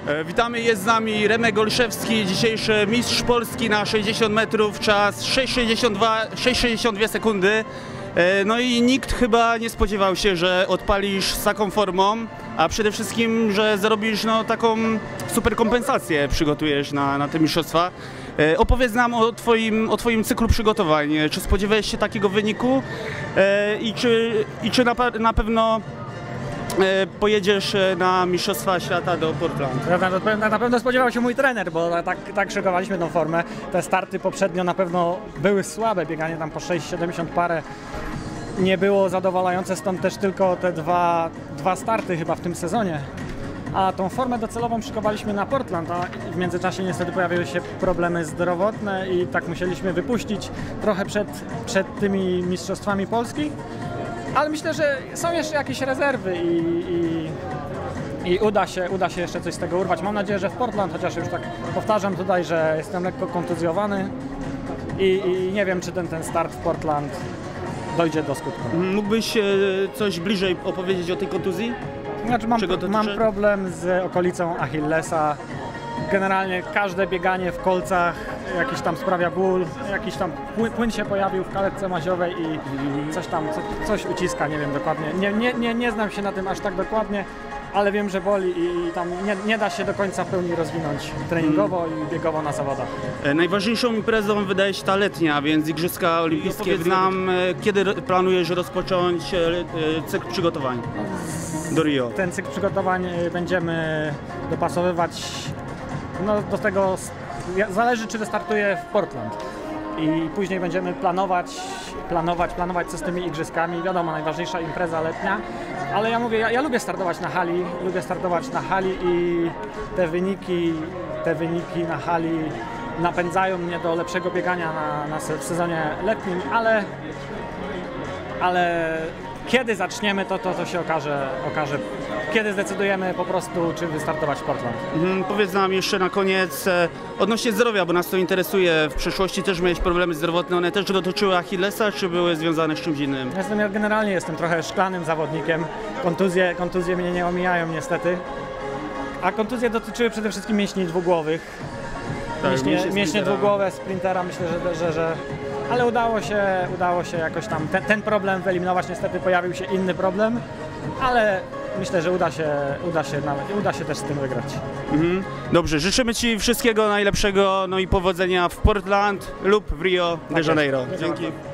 Witamy, jest z nami Remek Olszewski, dzisiejszy mistrz Polski na 60 metrów, czas 6,62 sekundy. No i nikt chyba nie spodziewał się, że odpalisz z taką formą, a przede wszystkim, że zarobisz taką super kompensację, przygotujesz na te mistrzostwa. Opowiedz nam o twoim cyklu przygotowań. Czy spodziewałeś się takiego wyniku i czy na pewno pojedziesz na Mistrzostwa Świata do Portland? Na pewno spodziewał się mój trener, bo tak szykowaliśmy tą formę. Te starty poprzednio na pewno były słabe, bieganie tam po 6,70 parę nie było zadowalające, stąd też tylko te dwa starty chyba w tym sezonie. A tą formę docelową szykowaliśmy na Portland, a w międzyczasie niestety pojawiły się problemy zdrowotne i tak musieliśmy wypuścić trochę przed tymi Mistrzostwami Polski. Ale myślę, że są jeszcze jakieś rezerwy i uda się jeszcze coś z tego urwać. Mam nadzieję, że w Portland, chociaż już tak powtarzam tutaj, że jestem lekko kontuzjowany i nie wiem, czy ten start w Portland dojdzie do skutku. Mógłbyś coś bliżej opowiedzieć o tej kontuzji? Znaczy mam problem z okolicą Achillesa. Generalnie każde bieganie w kolcach jakiś tam sprawia ból, jakiś tam płyn się pojawił w kaletce maziowej i coś uciska, nie wiem dokładnie. Nie znam się na tym aż tak dokładnie, ale wiem, że boli i tam nie da się do końca w pełni rozwinąć treningowo i biegowo na zawodach. Najważniejszą imprezą wydaje się ta letnia, więc Igrzyska Olimpijskie. Znam, kiedy planujesz rozpocząć cykl przygotowań do Rio? Ten cykl przygotowań będziemy dopasowywać do tego, zależy, czy wystartuję w Portland i później będziemy planować co z tymi igrzyskami. Wiadomo, najważniejsza impreza letnia, ale ja mówię, ja lubię startować na hali i te wyniki na hali napędzają mnie do lepszego biegania w sezonie letnim, ale kiedy zaczniemy, to się okaże, kiedy zdecydujemy po prostu, czy wystartować w Portland. Powiedz nam jeszcze na koniec odnośnie zdrowia, bo nas to interesuje. W przeszłości też miałeś problemy zdrowotne, one też dotyczyły Achillesa, czy były związane z czymś innym? Generalnie jestem trochę szklanym zawodnikiem. Kontuzje mnie nie omijają niestety. A kontuzje dotyczyły przede wszystkim mięśni dwugłowych. Tak, mięśnie dwugłowe sprintera, myślę, że ale udało się jakoś tam ten problem wyeliminować. Niestety pojawił się inny problem, ale myślę, że uda się też z tym wygrać. Dobrze, życzymy Ci wszystkiego najlepszego, no i powodzenia w Portland lub w Rio de Janeiro. Dzięki.